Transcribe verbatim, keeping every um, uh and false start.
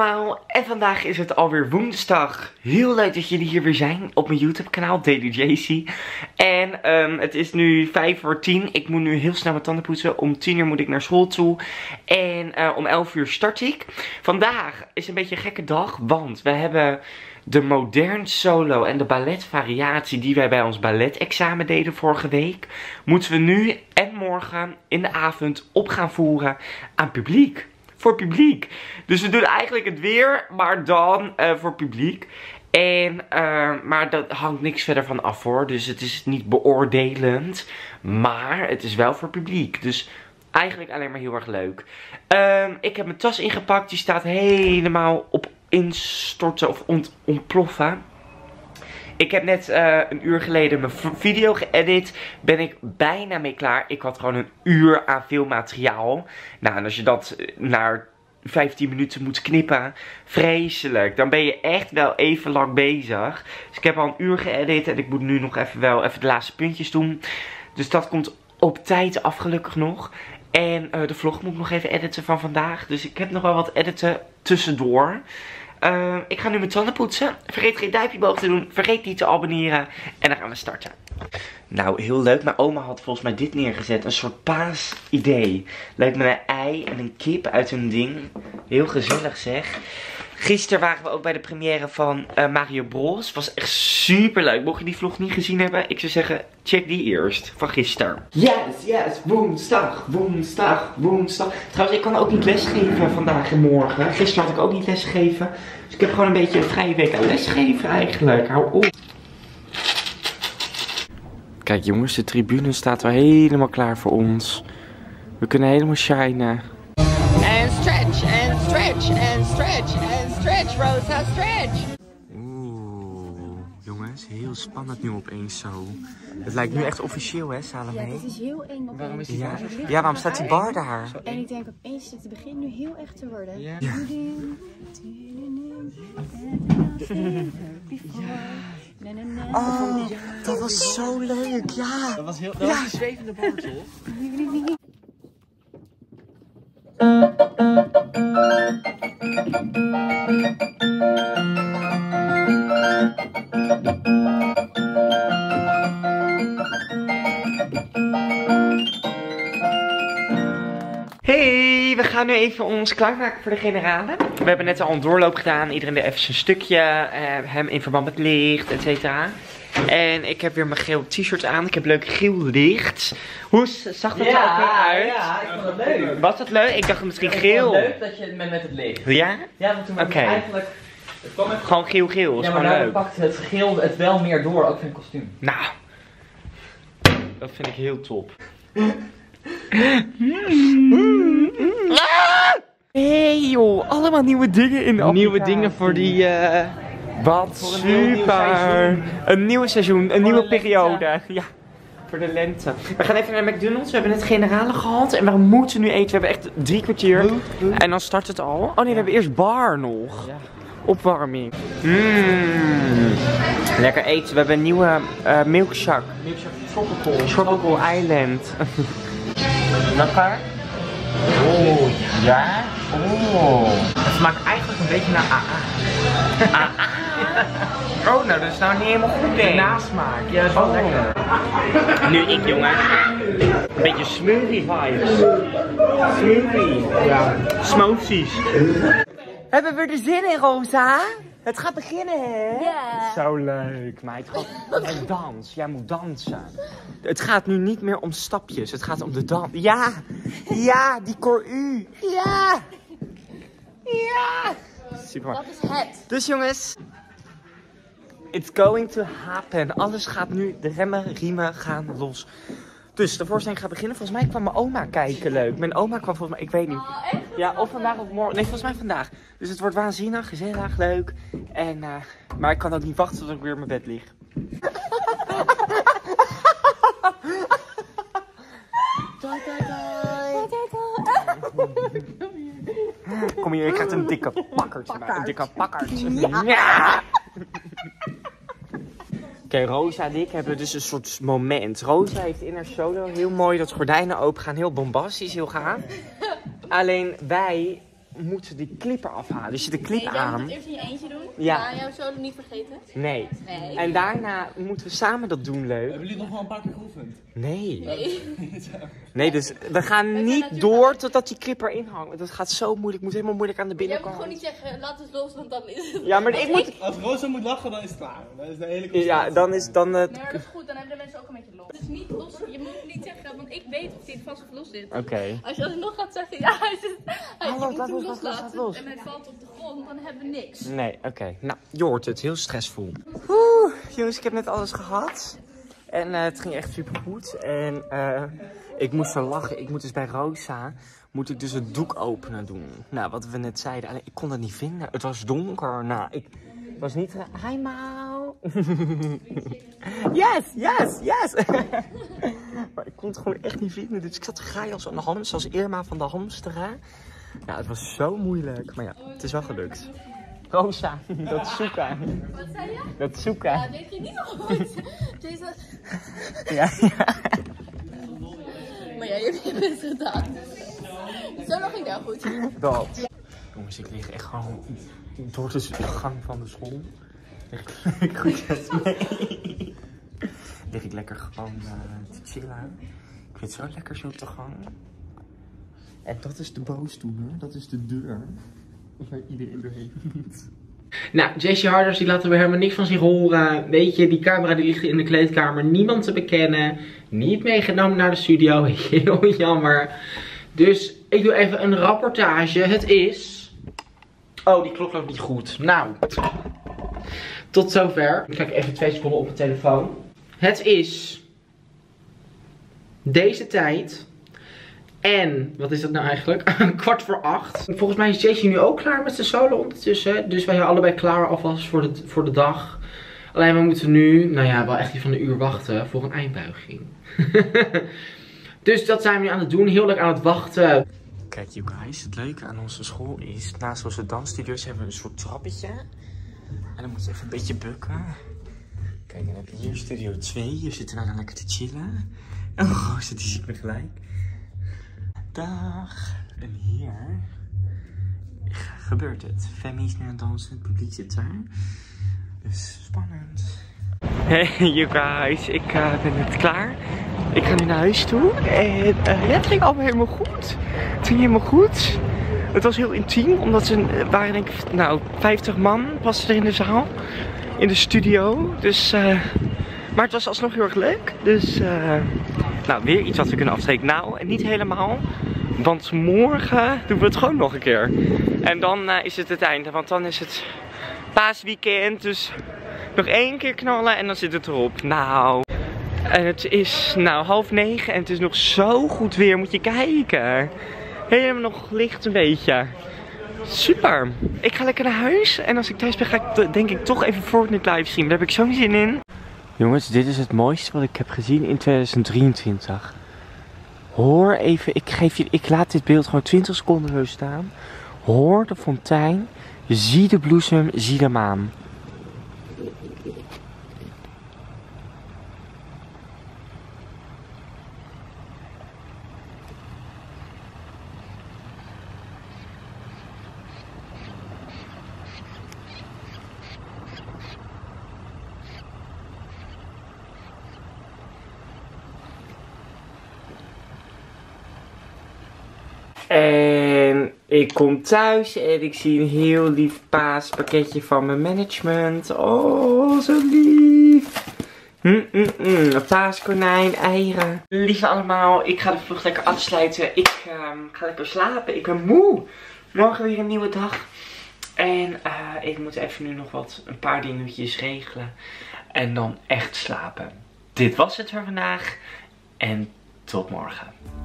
allemaal, en vandaag is het alweer woensdag. Heel leuk dat jullie hier weer zijn op mijn YouTube kanaal, Daily J C. En um, het is nu vijf voor tien. Ik moet nu heel snel mijn tanden poetsen. Om tien uur moet ik naar school toe. En uh, om elf uur start ik. Vandaag is een beetje een gekke dag, want we hebben de modern solo en de balletvariatie die wij bij ons balletexamen deden vorige week. Moeten we nu en morgen in de avond op gaan voeren aan publiek. Voor publiek. Dus we doen eigenlijk het weer, maar dan uh, voor publiek. En, uh, maar dat hangt niks verder van af hoor. Dus het is niet beoordelend. Maar het is wel voor publiek. Dus eigenlijk alleen maar heel erg leuk. Uh, ik heb mijn tas ingepakt. Die staat helemaal op instorten of ont ontploffen. Ik heb net uh, een uur geleden mijn video geëdit. Ben ik bijna mee klaar. Ik had gewoon een uur aan filmmateriaal. Nou, en als je dat naar vijftien minuten moet knippen, vreselijk. Dan ben je echt wel even lang bezig. Dus ik heb al een uur geëdit en ik moet nu nog even wel even de laatste puntjes doen. Dus dat komt op tijd af, gelukkig nog. En uh, de vlog moet ik nog even editen van vandaag. Dus ik heb nog wel wat editen tussendoor. Uh, ik ga nu mijn tanden poetsen. Vergeet geen duimpje omhoog te doen. Vergeet niet te abonneren. En dan gaan we starten. Nou, heel leuk. Mijn oma had volgens mij dit neergezet. Een soort paasidee. Leuk met een ei en een kip uit een ding. Heel gezellig zeg. Gisteren waren we ook bij de première van uh, Mario Bros. Was echt super leuk. Mocht je die vlog niet gezien hebben, ik zou zeggen, check die eerst. Van gisteren. Yes, yes. Woensdag, woensdag, woensdag. Trouwens, ik kan ook niet lesgeven vandaag en morgen. Gisteren had ik ook niet lesgegeven. Dus ik heb gewoon een beetje een vrije week aan lesgeven eigenlijk. Hou op. Kijk jongens, de tribune staat al helemaal klaar voor ons. We kunnen helemaal shinen. And stretch, and stretch, and stretch, and stretch, Rosa, stretch. Oeh, jongens, heel spannend nu opeens zo. Het lijkt nu echt officieel, hè, Salome? Ja, het is heel eng opeens. Waarom is die bar? Ja, ja, waarom staat die bar daar? En ik denk opeens dat het begint nu heel echt te worden. Ja. Ja. Oh, dat was zo leuk, ja. Dat was heel, dat was een zwevende bar, toch? Hey, we gaan nu even ons klaarmaken voor de generale. We hebben net al een doorloop gedaan. Iedereen deed even zijn stukje. Uh, hem in verband met licht, et cetera. En ik heb weer mijn geel t-shirt aan. Ik heb leuk geel licht. Hoe zag dat er ook weer uit? Ja, ik vond het leuk. Was dat leuk? Ik dacht misschien Ik geel. vond het leuk dat je het met, met het licht. Ja? Ja, want toen was Oké. het eigenlijk... Het kwam even... Gewoon geel-geel. Is Ja, maar gewoon nou leuk. pakte het geel het wel meer door, ook van het kostuum. Nou, dat vind ik heel top. Hey joh, allemaal nieuwe dingen in de Nieuwe dingen voor die... Uh, Wat voor een heel nieuw super. seizoen. Een nieuw seizoen, een Voor nieuwe de lente. periode. Ja, voor de lente. We gaan even naar McDonald's. We hebben net generale gehad en we moeten nu eten. We hebben echt drie kwartier. En dan start het al. Oh nee, we hebben eerst bar nog. Ja. Opwarming. Mm. Lekker eten. We hebben een nieuwe uh, milkshake. Tropical. Tropical Island. Lekker. Oh, ja. Oh. Het smaakt eigenlijk een beetje naar A A. A A. Oh, nou dat is nou niet helemaal goed, denk ik. Nasmaak. Ja, dat is wel Oh. lekker. Nu ik, jongens. Een beetje smoothie vibes. Smoothie. Ja. Smoothies. Hebben we er zin in, Rosa? Het gaat beginnen, hè? Ja. Zo leuk, meid. En dans. Jij moet dansen. Het gaat nu niet meer om stapjes. Het gaat om de dans. Ja. Ja, die cor U. Ja. Ja. Super. Dat is het. Dus jongens. It's going to happen. Alles gaat nu, de remmen, riemen gaan los. Dus de voorstelling gaat beginnen. Volgens mij kwam mijn oma kijken leuk. Mijn oma kwam volgens mij, ik weet niet. Oh, echt? Ja, of vandaag of morgen. Nee, volgens mij vandaag. Dus het wordt waanzinnig, gezellig, leuk. En, uh, maar ik kan ook niet wachten tot ik weer in mijn bed lig. Doei, doei, doei. Kom hier, ik krijg een dikke pakkertje. bij. Een dikke pakkertje. Ja. Oké, okay, Rosa en ik hebben dus een soort moment. Rosa heeft in haar solo heel mooi dat gordijnen open gaan. Heel bombastisch, heel gaaf. Alleen wij moeten die clipper afhalen. Er zit een clip Nee, jij moet aan. het eerst in je eentje doen. Ja. Maar jouw solo niet vergeten. Nee. Nee. En daarna moeten we samen dat doen, leuk. Hebben jullie nog wel een paar keer geoefend? Nee. Nee. Nee, dus we gaan niet natuurlijk door totdat die clipper inhangt. Want dat gaat zo moeilijk. Ik moet helemaal moeilijk aan de Jij moet binnenkant. gewoon niet zeggen, laat het los, want dan is het... Ja, maar ik moet... Als Rosa moet lachen, dan is het klaar. Dan is de hele Ja, dan is dan het... Nee, maar dat is goed, dan hebben de mensen ook een beetje los. Het is niet los, je moet niet zeggen, want ik weet of dit vast of los zit. Oké. Als je alsnog gaat zeggen, ja, hij zit... Hij Ah, je los, moet laat hem los, laat los, laat loslaten los. en hij valt op de grond, dan hebben we niks. Nee, oké. Nou, je hoort het. Heel stressvol. Oeh, jongens, ik heb net alles gehad. En eh, het ging echt super goed. En eh, ik moest zo lachen. Ik moet dus bij Rosa, moet ik dus het doek openen doen. Nou, wat we net zeiden. Alleen, ik kon dat niet vinden. Het was donker. Nou, ik was niet... Hi, Mau. Yes, yes, yes. Maar ik kon het gewoon echt niet vinden. Dus ik zat te graaien als een hamster, zoals Irma van de hamsteren. Ja, het was zo moeilijk. Maar ja, het is wel gelukt. Rosa, dat zoeken. Wat zei je? Dat zoeken. Ja, dit ging niet zo goed. Jason... Ja, ja. Maar ja, je hebt je best gedaan. Solo ging wel goed. Dat. Jongens, ik lig echt gewoon door de gang van de school. Lig ik goed mee. Lig ik lekker gewoon uh, te chillen. Ik vind het zo lekker zo op de gang. En dat is de boosdoener. Dat is de deur. Waar iedereen doorheen moet. Nou, J C Harders die laten we helemaal niks van zich horen. Weet je, die camera die ligt in de kleedkamer. Niemand te bekennen. Niet meegenomen naar de studio. Heel jammer. Dus ik doe even een rapportage. Het is... Oh, die klok loopt niet goed. Nou, tot zover. Ik kijk even twee seconden op mijn telefoon. Het is... deze tijd... En, wat is dat nou eigenlijk? Kwart voor acht. Volgens mij is J C nu ook klaar met zijn solo ondertussen. Dus wij zijn allebei klaar alvast voor de, voor de dag. Alleen we moeten nu, nou ja, wel echt iets van een uur wachten voor een eindbuiging. Dus dat zijn we nu aan het doen. Heel leuk aan het wachten. Kijk, you guys. Het leuke aan onze school is, naast onze dansstudio's hebben we een soort trappetje. En dan moet je even een beetje bukken. Kijk, dan heb je hier studio twee. Hier zitten wij dan lekker te chillen. En oh, die ziet me gelijk. Dag. En hier gebeurt het. Femi is nu aan het dansen, het publiek zit daar. Dus spannend. Hey you guys, ik uh, ben net klaar. Ik ga nu naar huis toe. En uh, ja, het ging allemaal helemaal goed. Het ging helemaal goed. Het was heel intiem, omdat ze waren denk ik, nou, vijftig man pasten er in de zaal. In de studio. Dus, uh, maar het was alsnog heel erg leuk. Dus, uh, nou, weer iets wat we kunnen afsteken. Nou, en niet helemaal. Want morgen doen we het gewoon nog een keer. En dan uh, is het het einde. Want dan is het paasweekend. Dus nog één keer knallen en dan zit het erop. Nou. En het is nou half negen en het is nog zo goed weer. Moet je kijken. Helemaal nog licht een beetje. Super. Ik ga lekker naar huis. En als ik thuis ben ga ik denk ik toch even Fortnite livestreamen. Daar heb ik zo'n zin in. Jongens, dit is het mooiste wat ik heb gezien in tweeduizend drieëntwintig. Hoor even, ik, geef je, ik laat dit beeld gewoon twintig seconden zo staan. Hoor de fontein, zie de bloesem, zie de maan. En ik kom thuis en ik zie een heel lief paaspakketje van mijn management. Oh, zo lief. Mm, mm, mm. Een paaskonijn, eieren. Lieve allemaal, ik ga de vlog lekker afsluiten. Ik um, ga lekker slapen. Ik ben moe. Morgen weer een nieuwe dag. En uh, ik moet even nu nog wat, een paar dingetjes regelen. En dan echt slapen. Dit was het voor vandaag. En tot morgen.